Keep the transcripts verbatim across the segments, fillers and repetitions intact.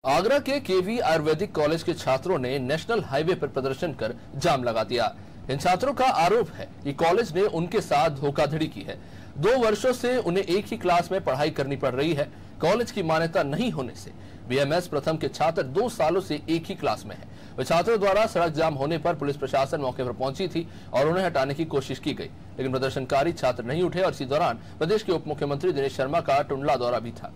आगरा के केवी आयुर्वेदिक कॉलेज के छात्रों ने नेशनल हाईवे पर प्रदर्शन कर जाम लगा दिया। इन छात्रों का आरोप है कि कॉलेज ने उनके साथ धोखाधड़ी की है। दो वर्षों से उन्हें एक ही क्लास में पढ़ाई करनी पड़ रही है। कॉलेज की मान्यता नहीं होने से बीएमएस प्रथम के छात्र दो सालों से एक ही क्लास में हैं। वे छात्रों द्वारा सड़क जाम होने पर पुलिस प्रशासन मौके पर पहुंची थी और उन्हें हटाने की कोशिश की गई, लेकिन प्रदर्शनकारी छात्र नहीं उठे और इसी दौरान प्रदेश के उप मुख्यमंत्री दिनेश शर्मा का टुंडला दौरा भी था।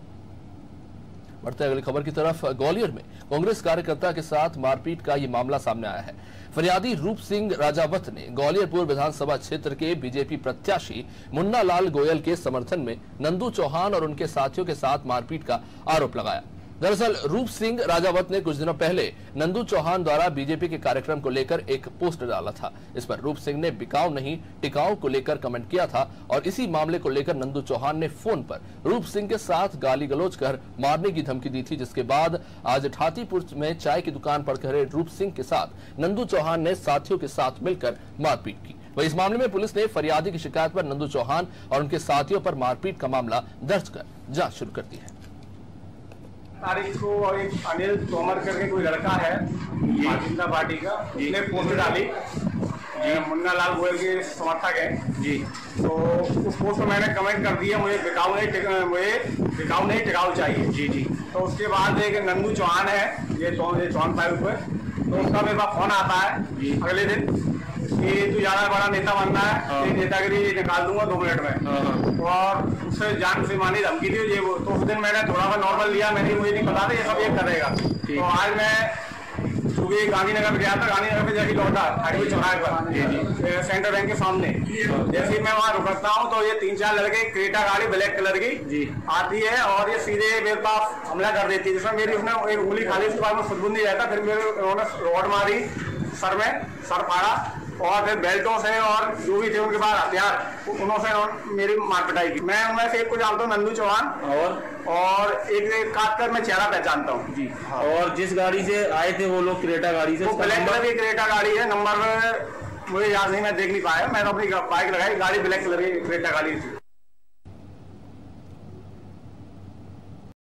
बढ़ते अगली खबर की तरफ, ग्वालियर में कांग्रेस कार्यकर्ता के साथ मारपीट का ये मामला सामने आया है। फरियादी रूप सिंह राजावत ने ग्वालियर पूर्व विधानसभा क्षेत्र के बीजेपी प्रत्याशी मुन्ना लाल गोयल के समर्थन में नंदू चौहान और उनके साथियों के साथ मारपीट का आरोप लगाया। दरअसल रूप सिंह राजावत ने कुछ दिनों पहले नंदू चौहान द्वारा बीजेपी के कार्यक्रम को लेकर एक पोस्ट डाला था। इस पर रूप सिंह ने बिकाऊ नहीं टिकाऊ को लेकर कमेंट किया था और इसी मामले को लेकर नंदू चौहान ने फोन पर रूप सिंह के साथ गाली गलौज कर मारने की धमकी दी थी, जिसके बाद आज ठातीपुर में चाय की दुकान पर खड़े रूप सिंह के साथ नंदू चौहान ने साथियों के साथ मिलकर मारपीट की। वही इस मामले में पुलिस ने फरियादी की शिकायत पर नंदू चौहान और उनके साथियों पर मारपीट का मामला दर्ज कर जांच शुरू कर दी है। तारीख को एक अनिल तोमर करके कोई लड़का है भारतीय जनता पार्टी का, उसने पोस्ट डाली जी, मुन्ना लाल गोयल के समर्थक है जी। तो उस पोस्ट में मैंने कमेंट कर दिया मुझे बिकाऊ नहीं मुझे बिकाऊ नहीं टिकाऊ चाहिए जी जी। तो उसके बाद एक नंदू चौहान है, ये चौहान फाइव पे, तो उसका मेरे पास फोन आता है अगले दिन कि तू ज्यादा बड़ा नेता बनना है, ये नेतागिरी निकाल दूंगा दो मिनट में, और उससे जान से मानी धमकी दी ये वो। तो उस दिन मैंने थोड़ा सा नॉर्मल लिया, मैंने मुझे नहीं पता था ये सब ये करेगा। तो आज मैं सुबह गांधीनगर गया था, गांधीनगर पे जैसे लौटा हाईवे चौराहे पर सेंट्रल बैंक के सामने, जैसे ही मैं वहाँ रुकता हूँ तो ये तीन चार लड़के क्रेटा गाड़ी ब्लैक कलर की आती है और ये सीधे मेरे पास हमला कर देती है, जिसमें मेरी उसने एक उंगली खाली, उसके बाद में खुदबुंद नहीं रहता, फिर मेरे उन्होंने रॉड मारी सर में, सर फाड़ा और फिर बेल्टों से और जो भी थे उनके पास हथियार उन्होंने मेरी मार पिटाई की। मैं उनमें से एक को जानता हूँ नंदू चौहान और और एक, एक काट कर मैं चेहरा पहचानता हूँ जी। हाँ। और जिस गाड़ी से आए थे वो लोग क्रेटा गाड़ी से, वो ब्लैक कलर की क्रेटा गाड़ी है, नंबर मुझे याद नहीं, मैं देख नहीं पाया, मैंने अपनी बाइक लगाई, गाड़ी ब्लैक कलर की क्रेटा गाड़ी थी।